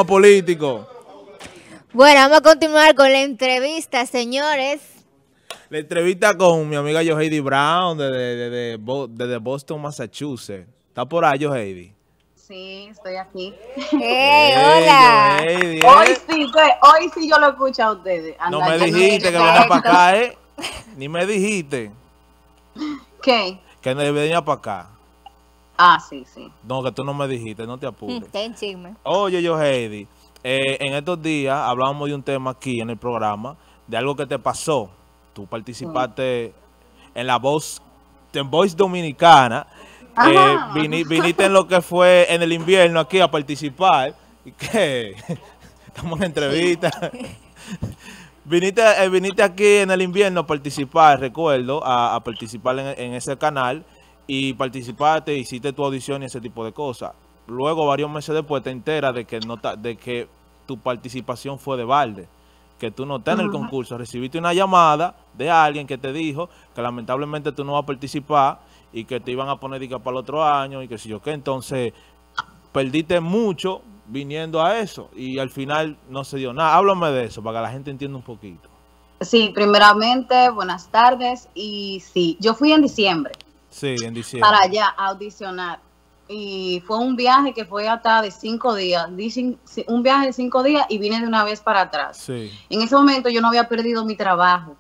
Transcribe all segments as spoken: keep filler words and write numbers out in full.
político. Bueno, vamos a continuar con la entrevista, señores. La entrevista con mi amiga Yoheidi Brown desde de, de, de, de, de Boston, Massachusetts. ¿Está por ahí, Yoheidi? Sí, estoy aquí. Hey, hola. Yoheidi, ¿eh? Hoy sí, que, hoy sí yo lo escucho a ustedes. Anda, no me ya dijiste no que venía para acá, ¿eh? Ni me dijiste. ¿Qué? Que no venía para acá. Ah, sí, sí. No, que tú no me dijiste, no te apures. Ten chisme. Oye, Yoheidi, eh, en estos días hablábamos de un tema aquí en el programa, de algo que te pasó. Tú participaste sí. en la voz, en Voice Dominicana. Eh, vini, viniste en lo que fue en el invierno aquí a participar. ¿Y qué? Estamos en entrevista. Sí. viniste, eh, viniste aquí en el invierno a participar, recuerdo, a, a participar en, en ese canal. Y participaste, hiciste tu audición y ese tipo de cosas. Luego, varios meses después, te enteras de que, no de que tu participación fue de balde. Que tú no estás en el concurso. Recibiste una llamada de alguien que te dijo que lamentablemente tú no vas a participar y que te iban a poner dica para el otro año y que si yo qué. Entonces, perdiste mucho viniendo a eso y al final no se dio nada. Háblame de eso para que la gente entienda un poquito. Sí, primeramente, buenas tardes. Y sí, yo fui en diciembre. Sí, en diciembre. Para allá a audicionar. Y fue un viaje que fue hasta de cinco días. Un viaje de cinco días y vine de una vez para atrás. Sí. En ese momento yo no había perdido mi trabajo.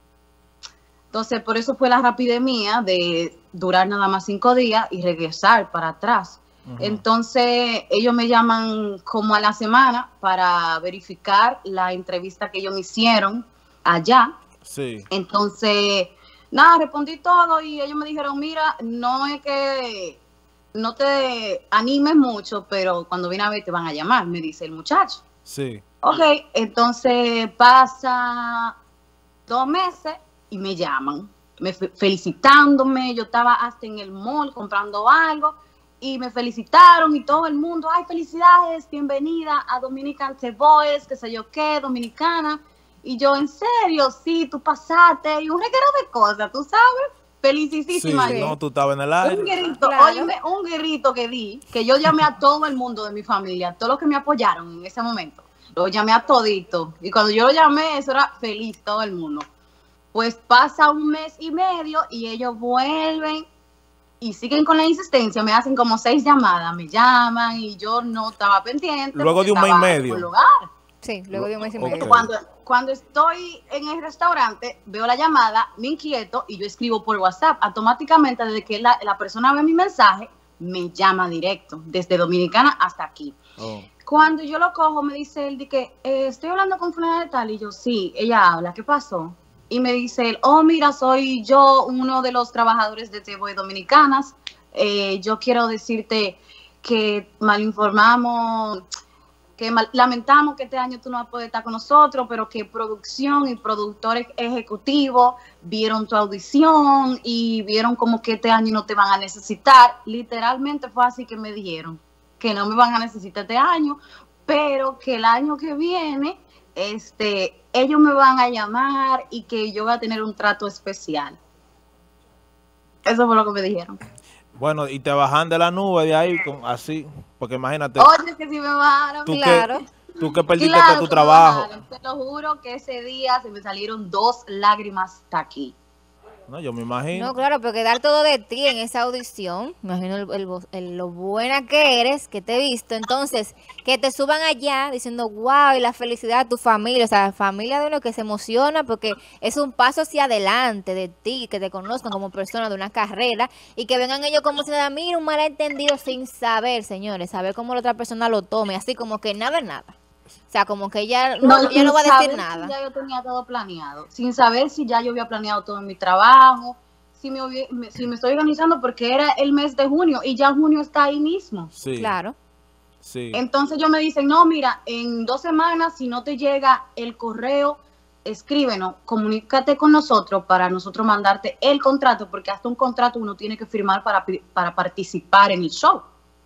Entonces, por eso fue la rapidez mía de durar nada más cinco días y regresar para atrás. Uh-huh. Entonces, ellos me llaman como a la semana para verificar la entrevista que ellos me hicieron allá. Sí. Entonces, nada, respondí todo y ellos me dijeron, mira, no es que no te animes mucho, pero cuando viene a ver te van a llamar, me dice el muchacho. Sí. Ok, entonces pasa dos meses y me llaman, me felicitándome, yo estaba hasta en el mall comprando algo y me felicitaron y todo el mundo, ay, felicidades, bienvenida a Dominican The Voice, qué sé yo qué, dominicana. Y yo, en serio, sí, tú pasaste, y un reguero de cosas, tú sabes, felicísima. Sí, no, tú estabas en el aire. Un grito, claro. Óyeme, un grito que di, que yo llamé a todo el mundo de mi familia, todos los que me apoyaron en ese momento, lo llamé a todito. Y cuando yo lo llamé, eso era feliz todo el mundo. Pues pasa un mes y medio y ellos vuelven y siguen con la insistencia, me hacen como seis llamadas, me llaman y yo no estaba pendiente. Luego de un mes y medio. Lugar. Sí, luego de un mes y medio. Okay. Cuando, cuando estoy en el restaurante, veo la llamada, me inquieto y yo escribo por WhatsApp. Automáticamente, desde que la, la persona ve mi mensaje, me llama directo, desde Dominicana hasta aquí. Oh. Cuando yo lo cojo, me dice él, de que eh, estoy hablando con fulana de tal, y yo, sí, ella habla, ¿qué pasó? Y me dice él, oh, mira, soy yo, uno de los trabajadores de The Voice Dominicanas. Eh, yo quiero decirte que malinformamos, que mal, lamentamos que este año tú no vas a poder estar con nosotros, pero que producción y productores ejecutivos vieron tu audición y vieron como que este año no te van a necesitar. Literalmente fue así que me dijeron, que no me van a necesitar este año, pero que el año que viene, este, ellos me van a llamar y que yo voy a tener un trato especial. Eso fue lo que me dijeron. Bueno, y te bajan de la nube de ahí, con, así, porque imagínate. Oye, que si me bajaron, tú claro. Que, tú que perdiste claro, todo tu trabajo. Te lo juro que ese día se me salieron dos lágrimas hasta aquí. No, yo me imagino. No, claro, porque dar todo de ti en esa audición, me imagino el, el, el, lo buena que eres, que te he visto, entonces, que te suban allá diciendo, wow, y la felicidad de tu familia, o sea, la familia de uno que se emociona porque es un paso hacia adelante de ti, que te conozcan como persona de una carrera y que vengan ellos como si nada, mira, un malentendido sin saber, señores, saber cómo la otra persona lo tome, así como que nada, nada. O sea, como que ella no, no, ella no va a decir nada. Si ya yo tenía todo planeado, sin saber si ya yo había planeado todo en mi trabajo, si me, si me estoy organizando porque era el mes de junio y ya junio está ahí mismo. Sí. Claro. Sí. Entonces yo me dicen, no, mira, en dos semanas, si no te llega el correo, escríbenos, comunícate con nosotros para nosotros mandarte el contrato, porque hasta un contrato uno tiene que firmar para, para participar en el show.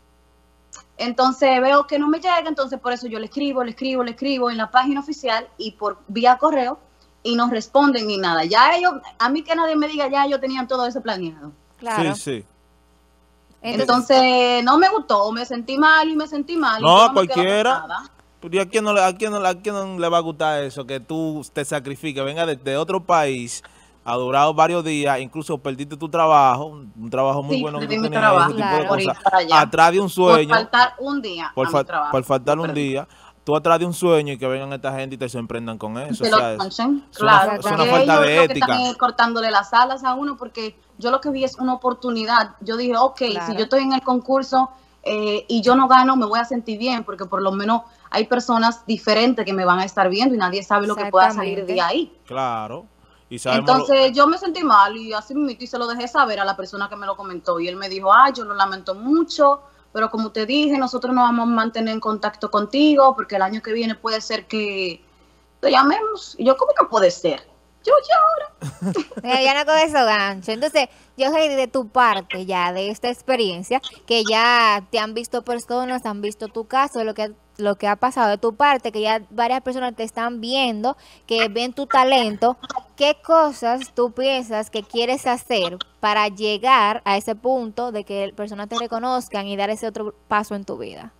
Entonces veo que no me llega, entonces por eso yo le escribo, le escribo, le escribo en la página oficial y por vía correo y no responden ni nada. Ya ellos, a mí que nadie me diga, ya ellos tenían todo eso planeado. Claro. Sí, sí. Entonces, Entonces no me gustó, me sentí mal y me sentí mal. No, y no cualquiera. ¿Y a quién, no, le- a, quién no, a quién no le va a gustar eso? Que tú te sacrifiques, venga de, de otro país, ha durado varios días, incluso perdiste tu trabajo, un, un trabajo muy Sí, bueno que perdí tú mi tenías, ese trabajo tipo de Claro. por ir cosas, para allá. atrás de un Por sueño, faltar un día por, a mi fa- trabajo. por faltar lo un perdí. día, tú atrás de un sueño y que vengan esta gente y te sorprendan con eso. O Se lo sea, es, ponchen, es una, claro, es una porque falta ellos de lo que están ética. es cortándole las alas a uno, porque yo lo que vi es una oportunidad. Yo dije, ok, si Claro. yo estoy en el concurso eh, y yo no gano, me voy a sentir bien, porque por lo menos hay personas diferentes que me van a estar viendo y nadie sabe lo que pueda salir Exactamente. de ahí. Claro. Y sabemos lo- Entonces yo me sentí mal y así mismo y se lo dejé saber a la persona que me lo comentó y él me dijo, ay, yo lo lamento mucho, pero como te dije, nosotros nos vamos a mantener en contacto contigo porque el año que viene puede ser que te llamemos. Y yo, ¿cómo que puede ser? Yo ya ahora. Mira, ya no con eso gancho. Entonces, yo Heidi, de tu parte ya, de esta experiencia, que ya te han visto personas, han visto tu caso, lo que, lo que ha pasado de tu parte, que ya varias personas te están viendo, que ven tu talento, ¿qué cosas tú piensas que quieres hacer para llegar a ese punto de que personas te reconozcan y dar ese otro paso en tu vida?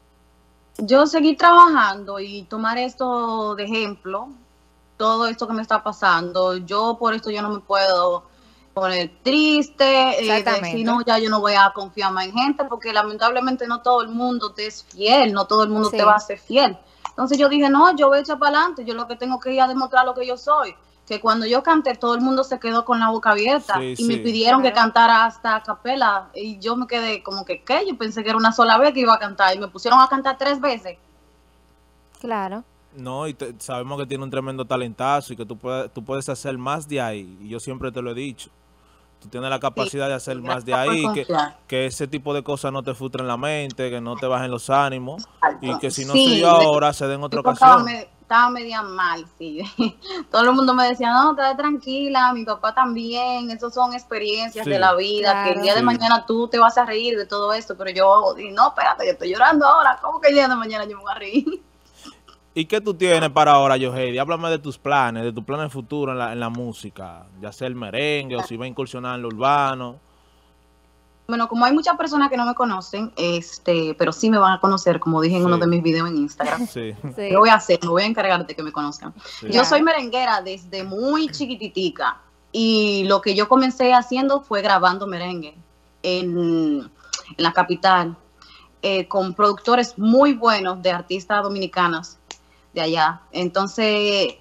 Yo seguí trabajando y tomar esto de ejemplo, todo esto que me está pasando. Yo por esto yo no me puedo poner triste, eh, decir, Exactamente. no, ya yo no voy a confiar más en gente, porque lamentablemente no todo el mundo te es fiel, no todo el mundo Sí. te va a ser fiel. Entonces yo dije, no, yo voy a echar para adelante, yo lo que tengo que ir a demostrar lo que yo soy. Que cuando yo canté, todo el mundo se quedó con la boca abierta Sí, y me sí. pidieron que Claro. cantara hasta a capela y yo me quedé como que, ¿qué? Yo pensé que era una sola vez que iba a cantar y me pusieron a cantar tres veces. Claro. No, y te- sabemos que tiene un tremendo talentazo y que tú puedes, tú puedes hacer más de ahí. Y yo siempre te lo he dicho. Tú tienes la capacidad de hacer más de Gracias por ahí, que, confiar. que ese tipo de cosas no te frustren la mente, que no te bajen los ánimos y que si no Sí, se dio ahora, se dé en otra yo estaba, ocasión. me- estaba media mal, sí. Todo el mundo me decía, no, estate tranquila, mi papá también, eso son experiencias Sí. de la vida, que el Claro. día de Sí. mañana tú te vas a reír de todo esto, pero yo dije, no, espérate, yo estoy llorando ahora, ¿cómo que el día de mañana yo me voy a reír? ¿Y qué tú tienes para ahora, Yohei? Háblame de tus planes, de tus planes futuros en la, en la música, ya sea el merengue o si va a incursionar en lo urbano. Bueno, como hay muchas personas que no me conocen, este, pero sí me van a conocer, como dije en Sí. uno de mis videos en Instagram. Sí, Sí. Lo voy a hacer, me voy a encargar de que me conozcan. sí. Yo Claro. soy merenguera desde muy chiquititica y lo que yo comencé haciendo fue grabando merengue en, en la capital eh, con productores muy buenos de artistas dominicanas de allá. Entonces,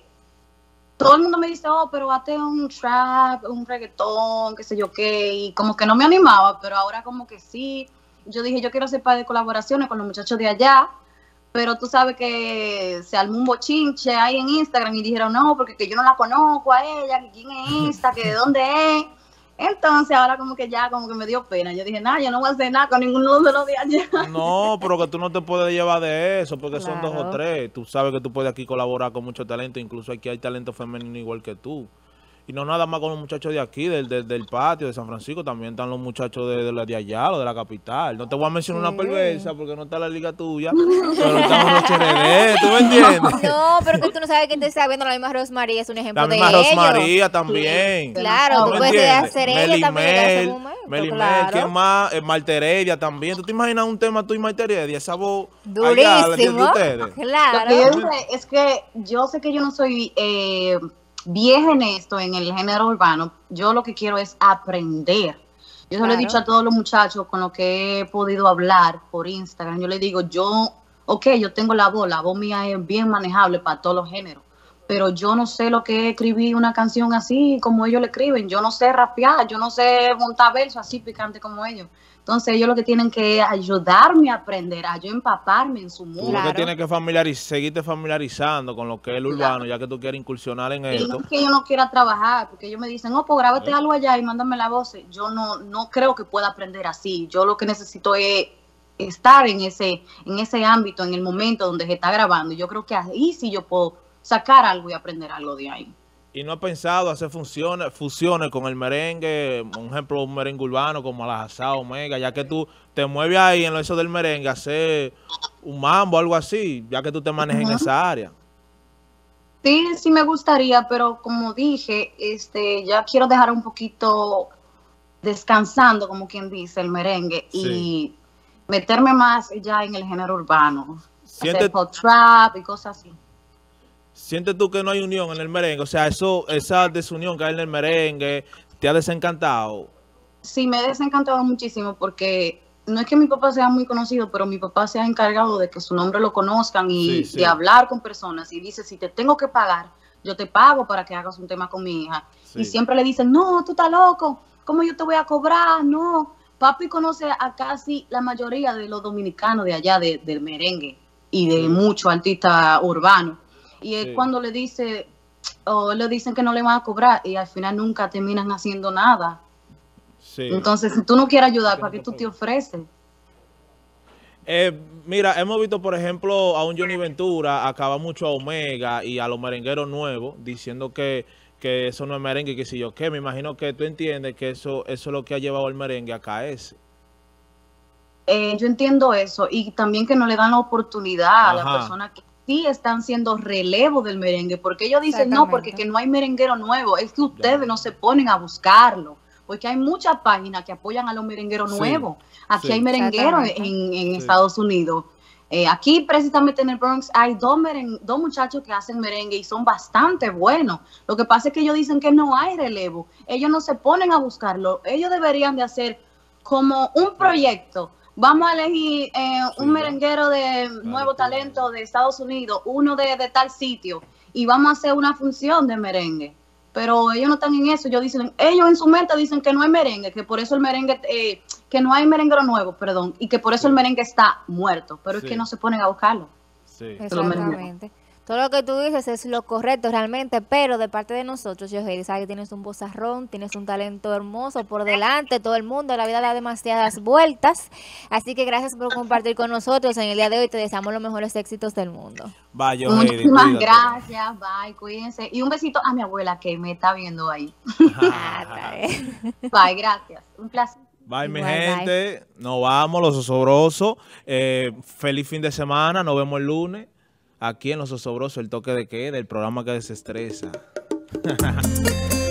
todo el mundo me dice, oh, pero hazte un trap, un reggaetón, qué sé yo qué, y como que no me animaba, pero ahora como que sí. Yo dije, yo quiero hacer par de colaboraciones con los muchachos de allá, pero tú sabes que se armó un bochinche ahí en Instagram y dijeron, no, porque que yo no la conozco a ella, que quién es esta, que de dónde es. Entonces ahora como que ya como que me dio pena. Yo dije, nada, yo no voy a hacer nada con ninguno de los de allá. No, pero que tú no te puedes llevar de eso, porque son dos o Claro. tres. Tú sabes que tú puedes aquí colaborar con mucho talento, incluso aquí hay talento femenino igual que tú. Y no nada más con los muchachos de aquí, del, del, del patio, de San Francisco, también están los muchachos de, de, la de allá, los de la capital. No te voy a mencionar Sí. una perversa porque no está la liga tuya, pero están los H R D, ¿tú me entiendes? No, pero que tú no sabes quién te está viendo. La misma Rosmarie es un ejemplo La de misma ellos. Rosmaría también. Claro, ¿Tú tú me puedes entiendes? hacer ella también en ese Melimel, momento, Melimel, claro. ¿quién más? Eh, Marta Heredia también. ¿Tú te imaginas un tema tú y Marta Heredia? Esa voz allá, de, de Durísimo. ustedes. Lo Claro. que yo dije es que yo sé que yo no soy eh, vieja en esto, en el género urbano. Yo lo que quiero es aprender. Yo se lo he Claro. dicho a todos los muchachos con los que he podido hablar por Instagram. Yo les digo, yo, ok, yo tengo la voz, la voz mía es bien manejable para todos los géneros, pero yo no sé lo que es escribir una canción así como ellos le escriben. Yo no sé rapear, yo no sé montar versos así picante como ellos. Entonces ellos lo que tienen que ayudarme a aprender, a yo empaparme en su Tú mundo. lo que Claro. tienes que familiariz seguirte familiarizando con lo que es el urbano, ya que tú quieres incursionar en Y esto. no es que yo no quiera trabajar, porque ellos me dicen, oh, pues grábate algo allá y mándame la voz. Yo no, no creo que pueda aprender así. Yo lo que necesito es estar en ese, en ese ámbito, en el momento donde se está grabando. Yo creo que ahí sí yo puedo sacar algo y aprender algo de ahí. Y no he pensado hacer funciones, fusiones con el merengue, por ejemplo, un merengue urbano como Alajazá, Omega, ya que tú te mueves ahí en eso del merengue, hacer un mambo, algo así, ya que tú te manejas en Ujú. esa área. Sí, sí me gustaría, pero como dije, este, ya quiero dejar un poquito descansando, como quien dice, el merengue, Sí. y meterme más ya en el género urbano. hacer pop trap y cosas así. ¿Sientes tú que no hay unión en el merengue? O sea, eso, esa desunión que hay en el merengue, ¿te ha desencantado? Sí, me he desencantado muchísimo porque no es que mi papá sea muy conocido, pero mi papá se ha encargado de que su nombre lo conozcan y Sí, sí. de hablar con personas. Y dice, si te tengo que pagar, yo te pago para que hagas un tema con mi hija. Sí. Y siempre le dicen, no, tú estás loco, ¿cómo yo te voy a cobrar? No. Papi conoce a casi la mayoría de los dominicanos de allá, de, del merengue y de Sí. muchos artistas urbanos. Y él Sí. cuando le dice, o le dicen que no le van a cobrar y al final nunca terminan haciendo nada. Sí. Entonces, si tú no quieres ayudar, ¿para qué tú te ofreces? Eh, mira, hemos visto, por ejemplo, a un Johnny Ventura acaba mucho a Omega y a los merengueros nuevos diciendo que, que eso no es merengue, que si yo qué. Me imagino que tú entiendes que eso, eso es lo que ha llevado el merengue a caerse. Eh, yo entiendo eso y también que no le dan la oportunidad a las Ajá. personas que sí están siendo relevo del merengue, porque ellos dicen no, porque que no hay merenguero nuevo, es que ustedes Ya. no se ponen a buscarlo, porque hay muchas páginas que apoyan a los merengueros Sí, nuevos. Aquí sí. hay merengueros Exactamente. en, en Sí. Estados Unidos. Eh, aquí precisamente en el Bronx hay dos, meren- dos muchachos que hacen merengue y son bastante buenos. Lo que pasa es que ellos dicen que no hay relevo. Ellos no se ponen a buscarlo. Ellos deberían de hacer como un proyecto. Vamos a elegir eh, Sí, un ya. merenguero de nuevo talento de Estados Unidos, uno de, de tal sitio, y vamos a hacer una función de merengue. Pero ellos no están en eso. Ellos dicen, ellos en su mente dicen que no hay merengue, que por eso el merengue, eh, que no hay merenguero nuevo, perdón, y que por eso Sí. el merengue está muerto. Pero Sí. es que no se ponen a buscarlo. Sí. lo merengue. Exactamente. Todo lo que tú dices es lo correcto realmente, pero de parte de nosotros, yo sabes que tienes un vozarrón, tienes un talento hermoso por delante, todo el mundo, la vida da demasiadas vueltas, así que gracias por compartir con nosotros en el día de hoy, te deseamos los mejores éxitos del mundo. Vaya, Heidi, Muchísimas cuídate. gracias, bye, cuídense. Y un besito a mi abuela que me está viendo ahí. Ah, está bien. Bye, gracias. Un placer. Bye, mi Igual, bye. gente. Nos vamos, los osobrosos. Eh, feliz fin de semana. Nos vemos el lunes. Aquí en Los Osobrosos, el toque de queda, el programa que desestresa.